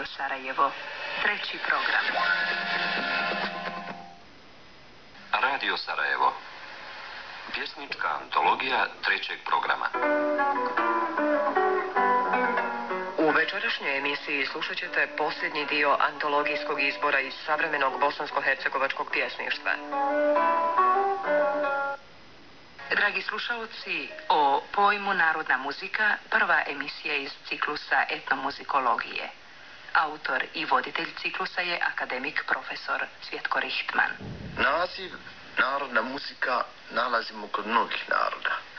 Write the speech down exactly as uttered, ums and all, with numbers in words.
Radio Sarajevo, treći program. Radio Sarajevo, pjesnička antologija trećeg programa. U večerašnjoj emisiji slušat ćete posljednji dio antologijskog izbora iz savremenog bosansko-hercegovačkog pjesništva. Dragi slušalci, o pojmu Narodna muzika, prva emisija iz ciklusa etnomuzikologije. Autor i voditelj ciklusa je akademik profesor Cvjetko Richtman. Naziv narodna muzika nalazimo kod mnogih naroda.